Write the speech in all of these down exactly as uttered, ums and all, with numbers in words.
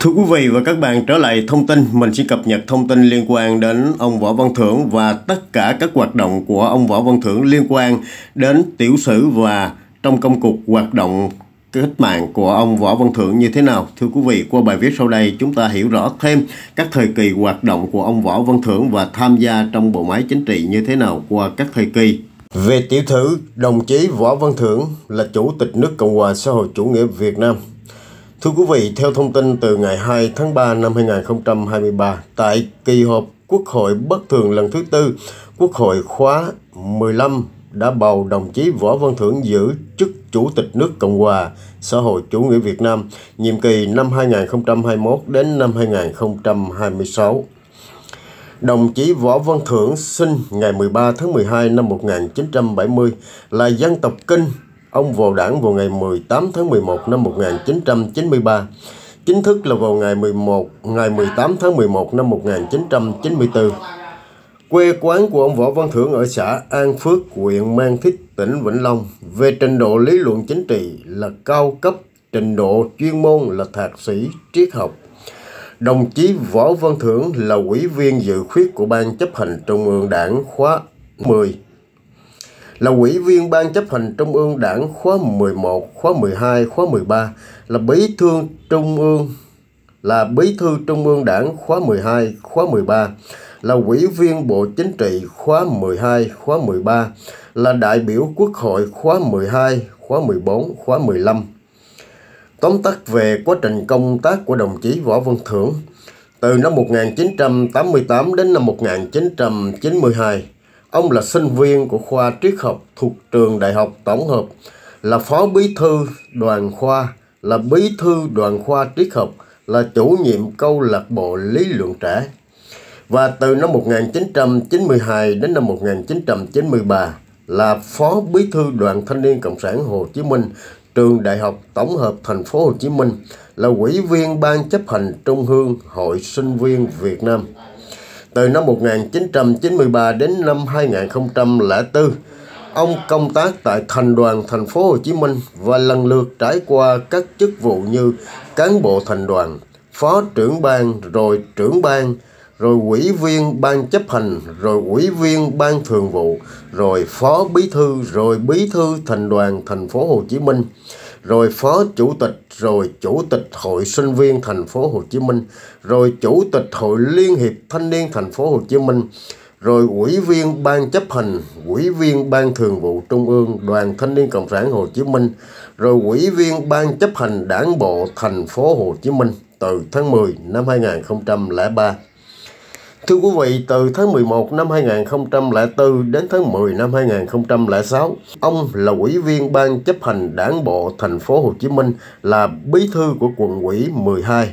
Thưa quý vị và các bạn, trở lại thông tin, mình sẽ cập nhật thông tin liên quan đến ông Võ Văn Thưởng và tất cả các hoạt động của ông Võ Văn Thưởng liên quan đến tiểu sử và trong công cuộc hoạt động cách mạng của ông Võ Văn Thưởng như thế nào. Thưa quý vị, qua bài viết sau đây chúng ta hiểu rõ thêm các thời kỳ hoạt động của ông Võ Văn Thưởng và tham gia trong bộ máy chính trị như thế nào qua các thời kỳ. Về tiểu sử, đồng chí Võ Văn Thưởng là Chủ tịch nước Cộng hòa xã hội chủ nghĩa Việt Nam. Thưa quý vị, theo thông tin từ ngày hai tháng ba năm hai nghìn không trăm hai mươi ba, tại kỳ họp Quốc hội bất thường lần thứ tư, Quốc hội khóa mười lăm đã bầu đồng chí Võ Văn Thưởng giữ chức Chủ tịch nước Cộng hòa xã hội chủ nghĩa Việt Nam, nhiệm kỳ năm hai nghìn không trăm hai mươi mốt đến năm hai nghìn không trăm hai mươi sáu. Đồng chí Võ Văn Thưởng sinh ngày mười ba tháng mười hai năm một nghìn chín trăm bảy mươi, là dân tộc Kinh. Ông vào đảng vào ngày mười tám tháng mười một năm một nghìn chín trăm chín mươi ba, chính thức là vào ngày mười một ngày mười tám tháng mười một năm một nghìn chín trăm chín mươi tư. Quê quán của ông Võ Văn Thưởng ở xã An Phước, huyện Mang Thít, tỉnh Vĩnh Long. Về trình độ lý luận chính trị là cao cấp, trình độ chuyên môn là thạc sĩ triết học. Đồng chí Võ Văn Thưởng là ủy viên dự khuyết của Ban chấp hành Trung ương Đảng khóa mười, là ủy viên Ban chấp hành Trung ương Đảng khóa mười một, khóa mười hai, khóa mười ba, là bí thư Trung ương là bí thư Trung ương Đảng khóa mười hai, khóa mười ba, là ủy viên Bộ Chính trị khóa mười hai, khóa mười ba, là đại biểu Quốc hội khóa mười hai, khóa mười bốn, khóa mười lăm. Tóm tắt về quá trình công tác của đồng chí Võ Văn Thưởng từ năm một nghìn chín trăm tám mươi tám đến năm một nghìn chín trăm chín mươi hai. Ông là sinh viên của khoa triết học thuộc trường Đại học Tổng hợp, là phó bí thư đoàn khoa, là bí thư đoàn khoa triết học, là chủ nhiệm câu lạc bộ lý luận trẻ. Và từ năm một nghìn chín trăm chín mươi hai đến năm một nghìn chín trăm chín mươi ba là phó bí thư Đoàn Thanh niên Cộng sản Hồ Chí Minh, trường Đại học Tổng hợp Thành phố Hồ Chí Minh, là ủy viên Ban chấp hành Trung ương Hội Sinh viên Việt Nam. Từ năm một nghìn chín trăm chín mươi ba đến năm hai nghìn không trăm lẻ bốn, ông công tác tại Thành đoàn Thành phố Hồ Chí Minh và lần lượt trải qua các chức vụ như cán bộ thành đoàn, phó trưởng ban, rồi trưởng ban, rồi ủy viên Ban chấp hành, rồi ủy viên Ban thường vụ, rồi phó bí thư, rồi bí thư Thành đoàn Thành phố Hồ Chí Minh, rồi phó chủ tịch, rồi chủ tịch Hội Sinh viên Thành phố Hồ Chí Minh, rồi chủ tịch Hội Liên hiệp Thanh niên Thành phố Hồ Chí Minh, rồi ủy viên Ban chấp hành, ủy viên Ban thường vụ Trung ương Đoàn Thanh niên Cộng sản Hồ Chí Minh, rồi ủy viên Ban chấp hành Đảng bộ Thành phố Hồ Chí Minh từ tháng mười năm hai nghìn không trăm lẻ ba. Thưa quý vị, từ tháng mười một năm hai nghìn không trăm lẻ bốn đến tháng mười năm hai nghìn không trăm lẻ sáu, ông là ủy viên Ban chấp hành Đảng bộ Thành phố Hồ Chí Minh, là bí thư của quận ủy mười hai.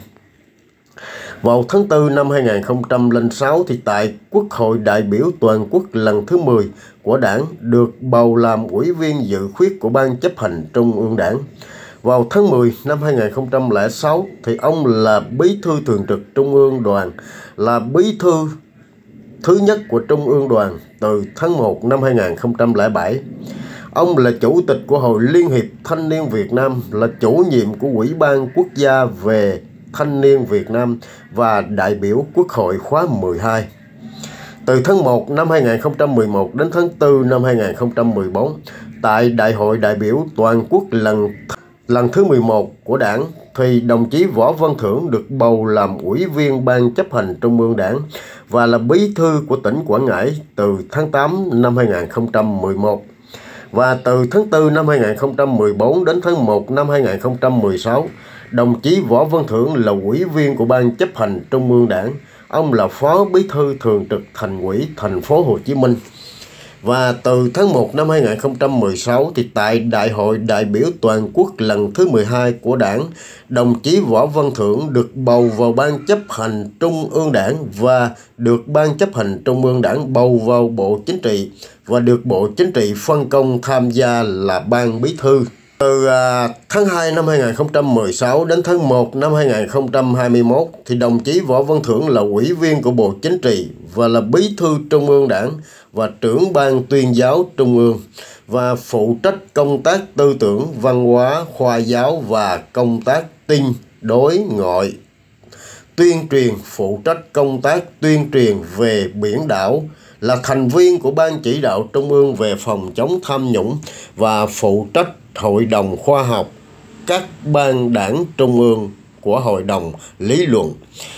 Vào tháng tư năm hai nghìn không trăm lẻ sáu thì tại Quốc hội đại biểu toàn quốc lần thứ mười của Đảng được bầu làm ủy viên dự khuyết của Ban chấp hành Trung ương Đảng. Vào tháng mười năm hai nghìn không trăm lẻ sáu thì ông là bí thư thường trực Trung ương Đoàn, là bí thư thứ nhất của Trung ương Đoàn từ tháng một năm hai nghìn không trăm lẻ bảy. Ông là chủ tịch của Hội Liên hiệp Thanh niên Việt Nam, là chủ nhiệm của Ủy ban Quốc gia về Thanh niên Việt Nam và đại biểu Quốc hội khóa mười hai. Từ tháng một năm hai nghìn không trăm mười một đến tháng tư năm hai nghìn không trăm mười bốn, tại Đại hội đại biểu toàn quốc lần lần thứ mười một của Đảng thì đồng chí Võ Văn Thưởng được bầu làm ủy viên Ban chấp hành Trung ương Đảng và là bí thư của tỉnh Quảng Ngãi từ tháng tám năm hai nghìn không trăm mười một. Và từ tháng tư năm hai nghìn không trăm mười bốn đến tháng một năm hai nghìn không trăm mười sáu, đồng chí Võ Văn Thưởng là ủy viên của Ban chấp hành Trung ương Đảng. Ông là phó bí thư thường trực Thành ủy Thành phố Hồ Chí Minh. Và từ tháng một năm hai nghìn không trăm mười sáu thì tại Đại hội đại biểu toàn quốc lần thứ mười hai của Đảng, đồng chí Võ Văn Thưởng được bầu vào Ban chấp hành Trung ương Đảng và được Ban chấp hành Trung ương Đảng bầu vào Bộ Chính trị và được Bộ Chính trị phân công tham gia là Ban bí thư. Từ à, tháng hai năm hai nghìn không trăm mười sáu đến tháng một năm hai nghìn không trăm hai mươi mốt thì đồng chí Võ Văn Thưởng là ủy viên của Bộ Chính trị và là bí thư Trung ương Đảng và trưởng ban tuyên giáo Trung ương và phụ trách công tác tư tưởng, văn hóa, khoa giáo và công tác tuyên đối ngoại. tuyên truyền, phụ trách công tác tuyên truyền về biển đảo, là thành viên của Ban Chỉ đạo Trung ương về phòng chống tham nhũng và phụ trách Hội đồng khoa học các ban đảng trung ương của Hội đồng lý luận,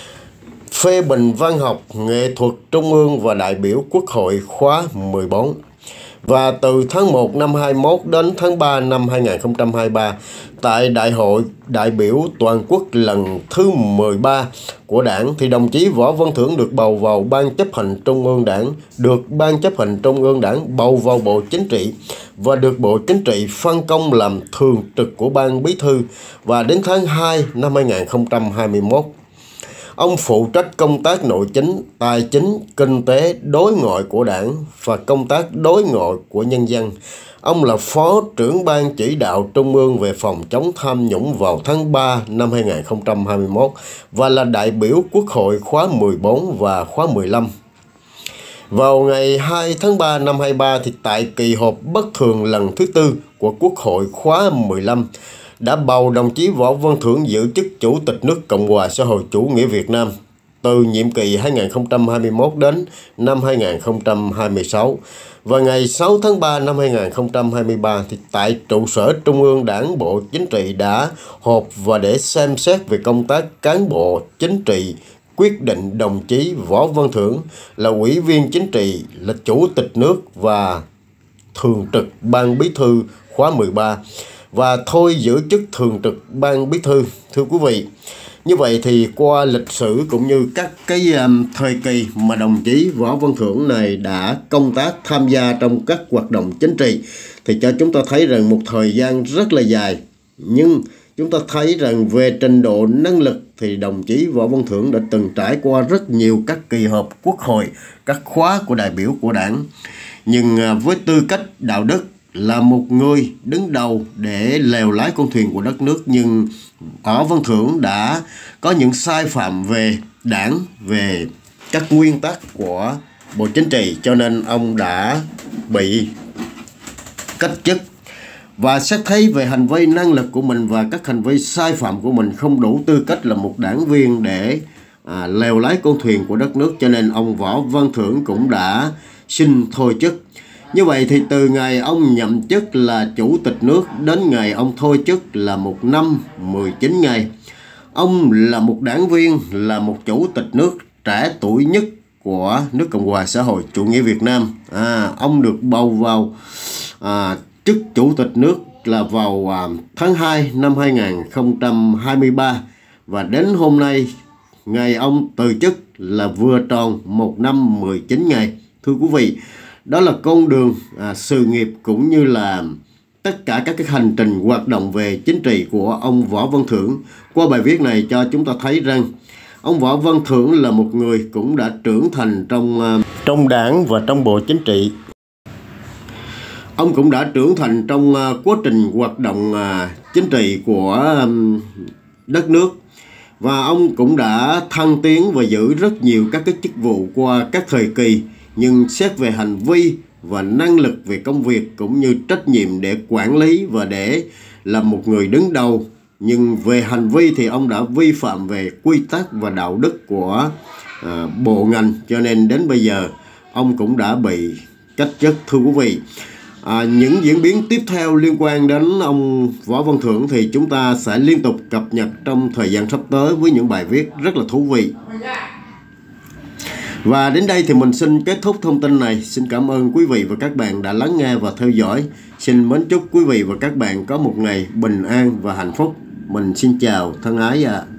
phê bình văn học, nghệ thuật trung ương và đại biểu Quốc hội khóa mười bốn. Và từ tháng một năm hai mươi mốt đến tháng ba năm hai nghìn không trăm hai mươi ba, tại Đại hội đại biểu toàn quốc lần thứ mười ba của Đảng, thì đồng chí Võ Văn Thưởng được bầu vào Ban chấp hành Trung ương Đảng, được Ban chấp hành Trung ương Đảng bầu vào Bộ Chính trị và được Bộ Chính trị phân công làm thường trực của Ban Bí thư. Và đến tháng hai năm hai nghìn không trăm hai mươi mốt, ông phụ trách công tác nội chính, tài chính, kinh tế, đối ngoại của Đảng và công tác đối ngoại của nhân dân. Ông là Phó trưởng Ban Chỉ đạo Trung ương về phòng chống tham nhũng vào tháng ba năm hai nghìn không trăm hai mươi mốt và là đại biểu Quốc hội khóa mười bốn và khóa mười lăm. Vào ngày hai tháng ba năm hai nghìn không trăm hai mươi ba, thì tại kỳ họp bất thường lần thứ tư của Quốc hội khóa mười lăm, đã bầu đồng chí Võ Văn Thưởng giữ chức Chủ tịch nước Cộng hòa xã hội chủ nghĩa Việt Nam từ nhiệm kỳ hai nghìn không trăm hai mươi mốt đến năm hai nghìn không trăm hai mươi sáu. Và ngày sáu tháng ba năm hai nghìn không trăm hai mươi ba, thì tại trụ sở Trung ương Đảng, Bộ Chính trị đã họp và để xem xét về công tác cán bộ chính trị, quyết định đồng chí Võ Văn Thưởng là Ủy viên Chính trị, là Chủ tịch nước và Thường trực Ban Bí thư khóa mười ba và thôi giữ chức Thường trực Ban Bí thư. Thưa quý vị, như vậy thì qua lịch sử cũng như các cái um, thời kỳ mà đồng chí Võ Văn Thưởng này đã công tác tham gia trong các hoạt động chính trị, thì cho chúng ta thấy rằng một thời gian rất là dài, nhưng chúng ta thấy rằng về trình độ năng lực thì đồng chí Võ Văn Thưởng đã từng trải qua rất nhiều các kỳ họp Quốc hội, các khóa của đại biểu của Đảng. Nhưng với tư cách đạo đức là một người đứng đầu để lèo lái con thuyền của đất nước, nhưng Võ Văn Thưởng đã có những sai phạm về Đảng, về các nguyên tắc của Bộ Chính trị, cho nên ông đã bị cách chức. Và xét thấy về hành vi năng lực của mình và các hành vi sai phạm của mình không đủ tư cách là một đảng viên để à, lèo lái con thuyền của đất nước, cho nên ông Võ Văn Thưởng cũng đã xin thôi chức. Như vậy thì từ ngày ông nhậm chức là Chủ tịch nước đến ngày ông thôi chức là một năm mười chín ngày. Ông là một đảng viên, là một Chủ tịch nước trẻ tuổi nhất của nước Cộng hòa xã hội chủ nghĩa Việt Nam. À, ông được bầu vào à, chức Chủ tịch nước là vào à, tháng hai năm hai nghìn không trăm hai mươi ba. Và đến hôm nay, ngày ông từ chức là vừa tròn một năm mười chín ngày. Thưa quý vị, đó là con đường à, sự nghiệp cũng như là tất cả các cái hành trình hoạt động về chính trị của ông Võ Văn Thưởng. Qua bài viết này cho chúng ta thấy rằng ông Võ Văn Thưởng là một người cũng đã trưởng thành trong uh, trong Đảng và trong Bộ Chính trị. Ông cũng đã trưởng thành trong uh, quá trình hoạt động uh, chính trị của um, đất nước. Và ông cũng đã thăng tiến và giữ rất nhiều các cái chức vụ qua các thời kỳ. Nhưng xét về hành vi và năng lực về công việc cũng như trách nhiệm để quản lý và để là một người đứng đầu, nhưng về hành vi thì ông đã vi phạm về quy tắc và đạo đức của à, bộ ngành, cho nên đến bây giờ ông cũng đã bị cách chức. Thưa quý vị, à, những diễn biến tiếp theo liên quan đến ông Võ Văn Thưởng thì chúng ta sẽ liên tục cập nhật trong thời gian sắp tới với những bài viết rất là thú vị. Và đến đây thì mình xin kết thúc thông tin này. Xin cảm ơn quý vị và các bạn đã lắng nghe và theo dõi. Xin mến chúc quý vị và các bạn có một ngày bình an và hạnh phúc. Mình xin chào thân ái ạ. À.